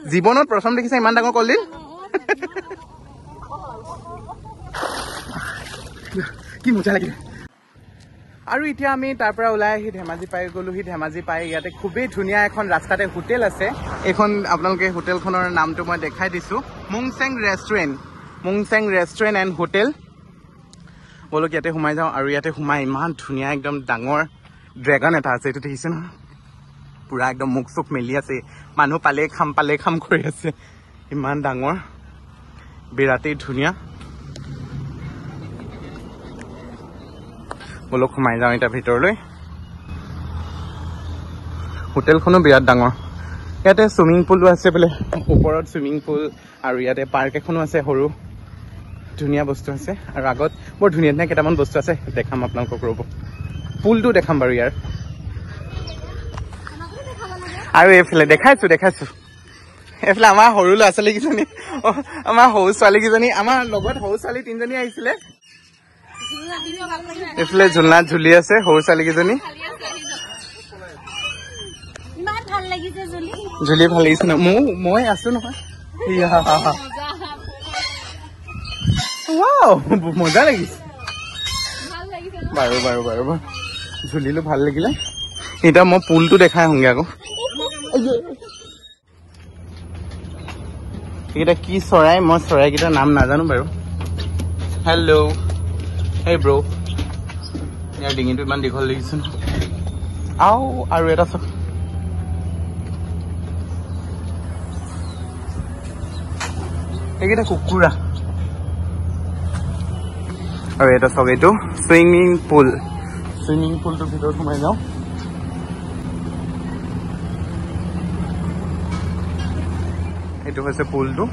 জীৱনত প্ৰথম দেখিছা ইমান ডাঙৰ কলডিল কি মজা লাগিলে আৰু এতিয়া আমি তাৰ পৰা ওলাই আহি ধেমাজি পাই গ'লোহি ধেমাজি পাই ইয়াতে খুবেই ধুনীয়া এখন ৰাস্তাতে হোটেল আছে এখন আপোনালোকে হোটেলখনৰ নামটো মই দেখাই দিছোঁ মুংচেং ৰেষ্টুৰেণ্ট এণ্ড হোটেল বলক ইয়াতে সোমাই যাওঁ আৰু ইয়াতে সোমাই ইমান ধুনীয়া একদম ডাঙৰ ড্ৰেগন এটা আছে এইটো দেখিছে নহয় পুৰা একদম মুখ চুখ মেলি আছে মানুহ পালে খাম কৰি আছে ইমান ডাঙৰ বিৰাটেই ধুনীয়া বলক সোমাই যাওঁ এতিয়া ভিতৰলৈ হোটেলখনো বিৰাট ডাঙৰ ইয়াতে চুইমিং পুলো আছে বোলে ওপৰত চুইমিং পুল আৰু ইয়াতে পাৰ্ক এখনো আছে সৰু ধুনীয়া বস্তু আছে আৰু আগত বৰ ধুনীয়া ধুনীয়া কেইটামান বস্তু আছে দেখাম আপোনালোকক ৰ'ব পুলটো দেখাম বাৰু ইয়াৰ আৰু এইফালে দেখাইছো এইফালে আমাৰ সৰু ল'ৰা ছোৱালী কেইজনী আমাৰ সৰু ছোৱালী কেইজনী আমাৰ লগত সৰু ছোৱালী 3জনী আহিছিলে এইফালে ঝুলনাত ঝুলি আছে সৰু ছোৱালী কেইজনী ঝুলি ভাল লাগিছে ন মই আছো নহয় মজা লাগিছে বাৰু ঝুলিলো ভাল লাগিলে এতিয়া মই পুলটো দেখাই আহোঁগে আকৌ এইকেইটা কি চৰাই মই চৰাইকেইটাৰ নাম নাজানো বাৰু হেল্ল' হেই ব্ৰ ইয়াৰ ডিঙিটো ইমান দীঘল দেখিছো ন আৰু এটা চাওক এইকেইটা কুকুৰা আৰু এটা চাওক এইটো চুইমিং পুলটোৰ ভিতৰত সোমাই যাওঁ এইটো হৈছে পুলটো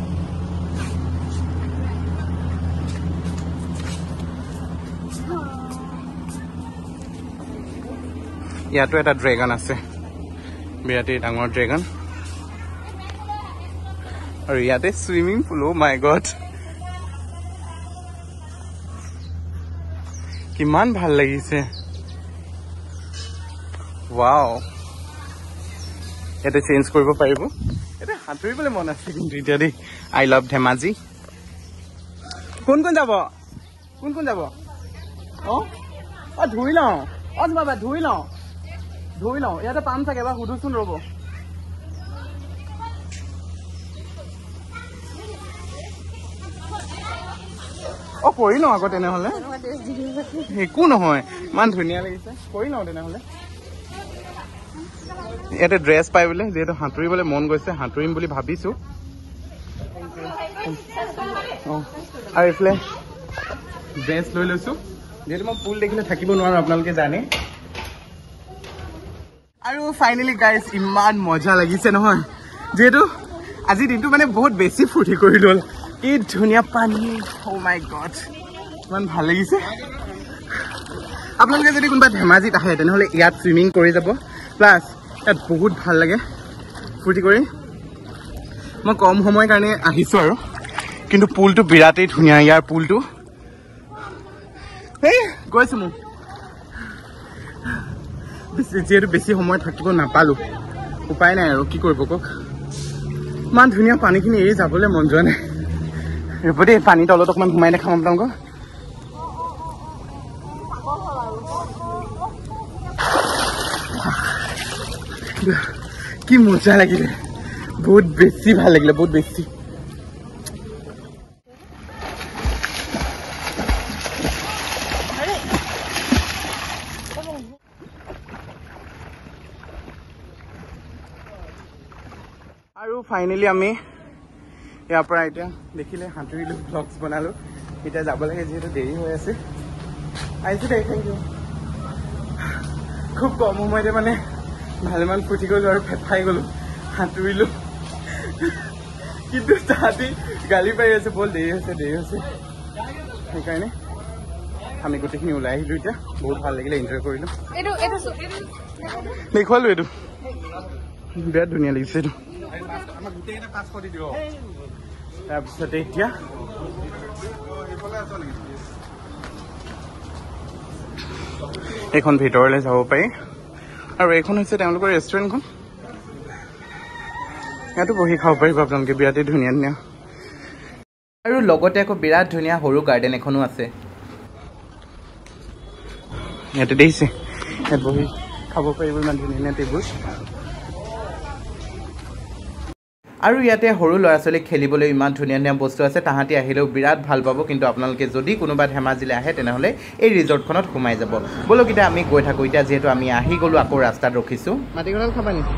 ইয়াতো এটা ড্ৰেগন আছে বিৰাটেই ডাঙৰ ড্ৰেগন আৰু ইয়াতে চুইমিং পুল মাই গড কিমান ভাল লাগিছে ৱাও ইয়াতে চেঞ্জ কৰিব পাৰিব এটা সাঁতুৰিবলৈ মন আছে কিন্তু এতিয়া দেই আই লাভ ধেমাজি কোন যাব ধুই লওঁ বাবা ধুই লওঁ ইয়াতে পাম চাগে এবাৰ সুধোচোন ৰ'ব কৰি লওঁ আকৌ তেনেহ'লে একো নহয় ইমান ধুনীয়া লাগিছে কৰি লওঁ তেনেহ'লে ইয়াতে ড্ৰেছ পাই বোলে যিহেতু সাঁতুৰিবলৈ মন গৈছে সাঁতুৰিম বুলি ভাবিছো আৰু এইফালে ড্ৰেছ লৈ লৈছো যিহেতু মই পুল দেখিলে থাকিব নোৱাৰো আপোনালোকে জানে আৰু ফাইনেলি গাইজ ইমান মজা লাগিছে নহয় যিহেতু আজিৰ দিনটো মানে বহুত বেছি ফূৰ্তি কৰি ল'ল কি ধুনীয়া পানী ও মাই গড ইমান ভাল লাগিছে আপোনালোকে যদি কোনোবা ধেমাজিত আহে তেনেহ'লে ইয়াত চুইমিং কৰি যাব প্লাছ ইয়াত বহুত ভাল লাগে ফূৰ্তি কৰি মই কম সময়ৰ কাৰণে আহিছোঁ আৰু কিন্তু পুলটো বিৰাটেই ধুনীয়া ইয়াৰ পুলটো গৈছোঁ মোক যিহেতু বেছি সময় থাকিব নাপালোঁ উপায় নাই আৰু কি কৰিব কওক ইমান ধুনীয়া পানীখিনি এৰি যাবলৈ মন যোৱা নাই ৰ'ব দেই পানী তলত অকণমান সোমাই দেখাম আপোনালোকক কি মজা লাগিলে বহুত বেছি ভাল লাগিলে বহুত বেছি আৰু ফাইনেলি আমি ইয়াৰ পৰা এতিয়া দেখিলে সাঁতুৰিলোঁ ব্লগছ বনালোঁ এতিয়া যাব লাগে যিহেতু দেৰি হৈ আছে আহিছোঁ দেই থেংক ইউ খুব কম সময়তে মানে ভালেমান ফুটি গ'লোঁ আৰু ফেফাই গ'লোঁ সাঁতুৰিলোঁ কিন্তু তাহাঁতি গালি পাৰি আছে বল দেৰি হৈছে সেইকাৰণে আমি গোটেইখিনি ওলাই আহিলোঁ এতিয়া বহুত ভাল লাগিলে এনজয় কৰিলোঁ দেখুৱালোঁ এইটো বিৰাট ধুনীয়া লাগিছে এইটো তাৰপিছতে এতিয়া এইখন ভিতৰলৈ যাব পাৰি আৰু এইখন হৈছে তেওঁলোকৰ ৰেষ্টুৰেণ্টখন ইয়াতো বহি খাব পাৰিব আপোনালোকে বিৰাটেই ধুনীয়া ধুনীয়া আৰু লগতে আকৌ বিৰাট ধুনীয়া সৰু গাৰ্ডেন এখনো আছে ইয়াতে দেখিছে ইয়াত বহি খাব পাৰিব ইমান ধুনীয়া ধুনীয়া টেবুল আৰু ইয়াতে সৰু ল'ৰা ছোৱালীক খেলিবলৈ ইমান ধুনীয়া ধুনীয়া বস্তু আছে তাহাঁতি আহিলেও বিৰাট ভাল পাব কিন্তু আপোনালোকে যদি কোনোবা ধেমাজিলৈ আহে তেনেহ'লে এই ৰিজৰ্টখনত সোমাই যাব ব'লক এতিয়া আমি গৈ থাকোঁ এতিয়া যিহেতু আমি আহি গ'লোঁ আকৌ ৰাস্তাত ৰখিছোঁ মাটিকঁঠাল খাবা নেকি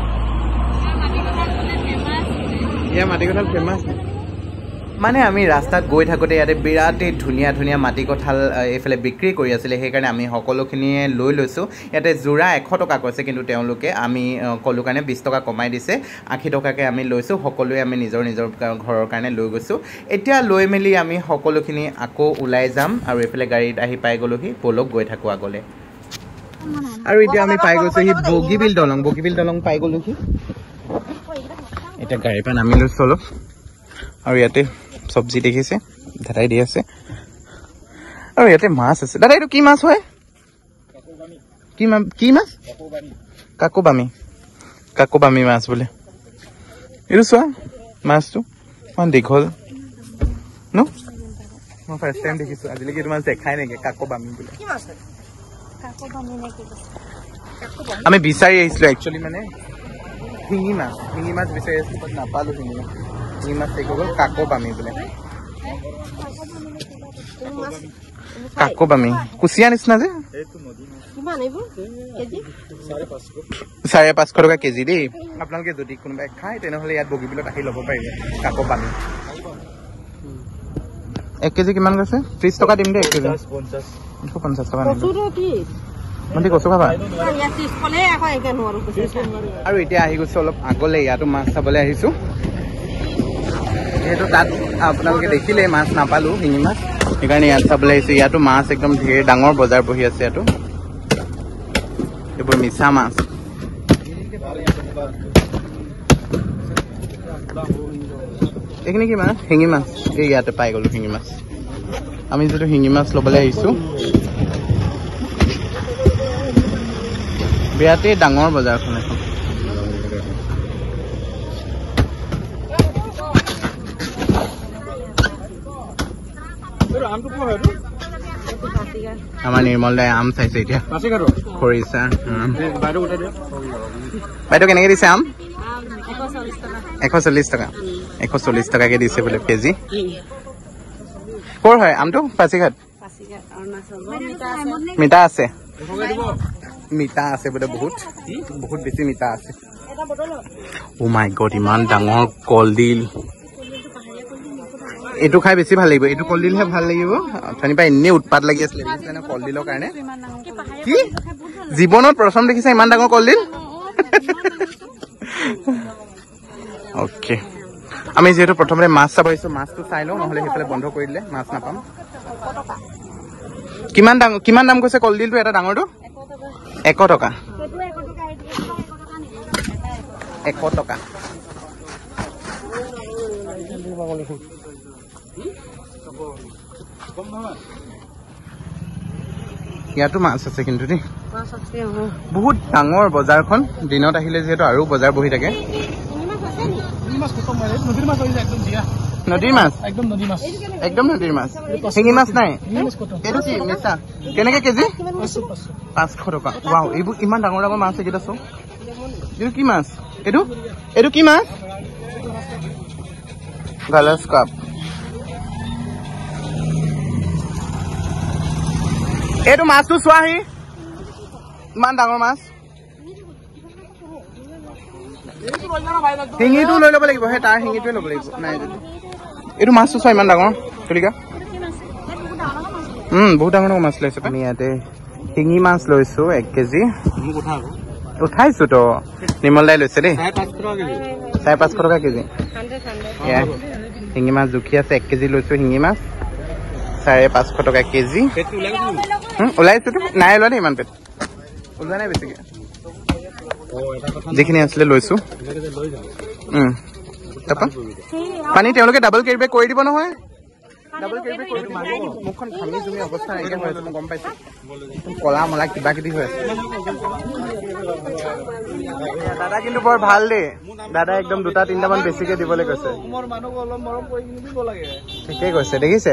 ইয়াৰ মাটিকঁঠাল ফেমাছ মানে আমি ৰাস্তাত গৈ থাকোঁতে ইয়াতে বিৰাটেই ধুনীয়া ধুনীয়া মাটিকঁঠাল এইফালে বিক্ৰী কৰি আছিলে সেইকাৰণে আমি সকলোখিনিয়ে লৈ লৈছোঁ ইয়াতে যোৰা 100 টকা কৈছে কিন্তু তেওঁলোকে আমি ক'লোঁ কাৰণে 20 টকা কমাই দিছে 80 টকাকৈ আমি লৈছোঁ সকলোৱে আমি নিজৰ নিজৰ ঘৰৰ কাৰণে লৈ গৈছোঁ এতিয়া লৈ মেলি আমি সকলোখিনি আকৌ ওলাই যাম আৰু এইফালে গাড়ীত আহি পাই গ'লোহি ব'লক গৈ থাকোঁ আগলৈ আৰু এতিয়া আমি পাই গৈছোঁ সি বগীবিল দলং পাই গ'লোহি এতিয়া গাড়ীৰ পৰা নামি লৈছোঁ অলপ আৰু ইয়াতে চব্জি দেখিছে দাদাই দি আছে আৰু ইয়াতে মাছ আছে দাদা এইটো কি মাছ হয় কি মাছ কাকোবামি মাছ বোলে এইটো চোৱা মাছটো ইমান দীঘল ন মই ফাৰ্ষ্ট টাইম দেখিছোঁ আজিলৈকে এইটো মাছ দেখাই নাইকিয়া কাকোবামি বোলে আমি বিচাৰি আহিছিলোঁ একচুৱেলি মানে শিঙি মাছ বিচাৰি আছিলোঁ বাট নাপালোঁ শিঙি মাছ ঠিক হৈ গ'ল কাকোবামি বোলে কাকোবামি কুচিয়া নিচিনা যে 550 টকা কেজি দেই আপোনালোকে যদি কোনোবাই খায় তেনেহ'লে ইয়াত বগীবিলত আহি ল'ব পাৰিব কাকোবামি 1 কেজি কিমান কৈছে 30 টকা দিম দেই 1 কেজি 50 টকা মানে কচু খাবা আৰু এতিয়া আহি গৈছোঁ অলপ আগলৈ ইয়াতো মাছ চাবলৈ আহিছোঁ যিহেতু তাত আপোনালোকে দেখিলে মাছ নাপালোঁ শিঙি মাছ সেইকাৰণে ইয়াত চাবলৈ আহিছোঁ ইয়াতো মাছ একদম ঢেৰ ডাঙৰ বজাৰ বহি আছে ইয়াতো এইবোৰ মিছা মাছ এইখিনি কি মাছ শিঙি মাছ এই ইয়াতে পাই গ'লোঁ শিঙি মাছ আমি যিটো শিঙি মাছ ল'বলৈ আহিছোঁ বিৰাটেই ডাঙৰ বজাৰখন এখন আমাৰ নিৰ্মল দাই আম চাইছে এতিয়া খৰিচা বাইদেউ কেনেকৈ দিছে আম 140 টকা 140 টকাকৈ দিছে বোলে কেজি ক'ৰ হয় আমটো পাচিঘাট মিঠা আছে বোলে বহুত বেছি মিঠা আছে অ' মাই গড ইমান ডাঙৰ কলডিল এইটো খাই বেছি ভাল লাগিব এইটো কলডিলহে ভাল লাগিব অথনিৰ পৰা এনেই উৎপাত লাগি আছিলে কলডিলৰ কাৰণে কি জীৱনত প্ৰথম দেখিছা ইমান ডাঙৰ কলডিল অ'কে আমি যিহেতু প্ৰথমতে মাছ চাব আহিছোঁ মাছটো চাই লওঁ নহ'লে সেইফালে বন্ধ কৰি দিলে মাছ নাপাম কিমান দাম কৈছে কলডিলটো এটা ডাঙৰটো 100 টকা 100 টকা ইয়াতো মাছ আছে কিন্তু দেই বহুত ডাঙৰ বজাৰখন দিনত আহিলে যিহেতু আৰু বজাৰ বহি থাকে নদীৰ মাছ একদম নদীৰ মাছ শিঙি মাছ নাই এইটো কি মিছা কেনেকৈ কেজি 500 টকা ৱাও এইবোৰ ইমান ডাঙৰ ডাঙৰ মাছ এইকেইটা চোন এইটো কি মাছ এইটো কি মাছ গালাছ কাপ এইটো মাছটো চোৱাহি ইমান ডাঙৰ মাছ শিঙিটো লৈ ল'ব লাগিব সেই তাৰ শিঙিটোৱে ল'ব লাগিব নাই যদি এইটো মাছটো চোৱা ইমান ডাঙৰ তুলিকা বহুত ডাঙৰ ডাঙৰ মাছ লৈছে আমি ইয়াতে শিঙি মাছ লৈছোঁ 1 কেজি উঠাইছোঁ তো নিৰ্মল দাই লৈছে দেই 550 টকা কেজি শিঙি মাছ জুখি আছে 1 কেজি লৈছোঁ শিঙি মাছ 550 টকা কেজি ওলাইছোতো নাই ওলোৱা দেই ইমান পেট ওলোৱা নাই বেছিকৈ যিখিনি আছিলে লৈছোঁ তাৰপৰা পানী তেওঁলোকে ডাবল কেৰি বেগ কৰি দিব নহয় ডাবল কেবি কৰি মুখখন ঘামি জুমি অৱস্থা নাইকিয়া হৈ আছে মই গম পাইছো কলা মলা কিবা কিবি হৈ আছে দাদা কিন্তু বৰ ভাল দেই দাদা একদম 2-3টা মান বেছিকে দিবলৈ কৈছে ঠিকেই কৈছে দেখিছে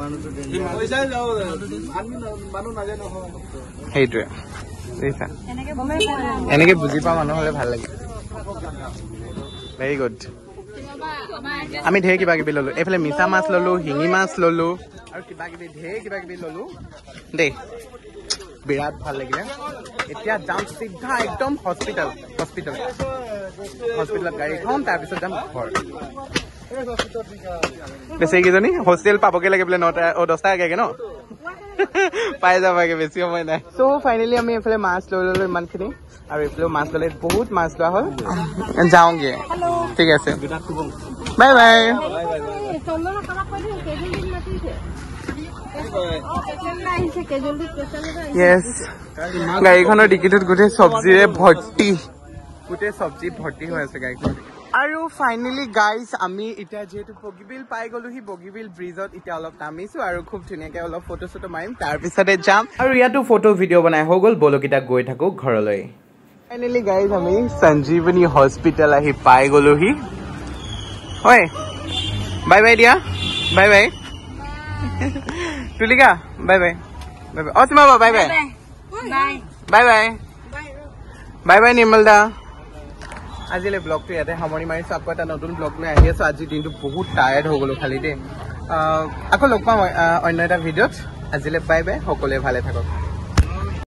সেইটোৱে দেখিছা এনেকে বুজি পোৱা মানুহ হলে ভাল লাগে ভেৰি গুড আমি ঢেৰ কিবা কিবি ললো এইফালে মিছা মাছ ললো শিঙি মাছ ললো আৰু কিবা কিবি ঢেৰ কিবা কিবি ললো দেই বিৰাট ভাল লাগিলে এতিয়া যাম চিধা একদম হস্পিটেলত গাড়ীখন তাৰপিছত যাম ঘৰ বেছি কেইজনী হোষ্টেল পাবগে লাগে বোলে 10টা আগে ন পাই যাবাগে বেছি সময় নাই চ' ফাইনেলি আমি এইফালে মাছ লৈ ললো ইমানখিনি আৰু এইফালেও মাছ ললে বহুত মাছ লোৱা হ'ল যাওঁগে ঠিক আছে বাই বাই য়েছ গাড়ীখনৰ ডিকিটোত গোটেই চব্জিৰে ভৰ্তি হৈ আছে গাড়ীখন আৰু ফাইনেলি গাইজ আমি এতিয়া যিহেতু বগীবিল পাই গলোহি বগীবিল ব্ৰিজত এতিয়া অলপ নামিছো আৰু খুব ধুনীয়াকে অলপ ফটো চটো মাৰিম তাৰপিছতে যাম আৰু ইয়াতো ফটো ভিডিঅ' বনাই হৈ গ'ল বলকেইটা গৈ থাকো ঘৰলৈ ফাইনেলি গাইজ আমি সঞ্জীৱনী হস্পিটেল আহি পাই গলোহি হয় বাই বাই দিয়া বাই বাই তুলিকা bye bye bye bye Asima bye bye bye bye bye bye নিৰ্মল দা আজিলৈ ব্লগটো ইয়াতে সামৰি মাৰিছো আকৌ এটা নতুন ব্লগ লৈ আহি আছো আজিৰ দিনটো বহুত টায়াৰ্ড হৈ গলো খালি দেই আকৌ লগ পাম অন্য এটা ভিডিঅ'ত আজিলৈ বাই বাই সকলোৱে ভালে থাকক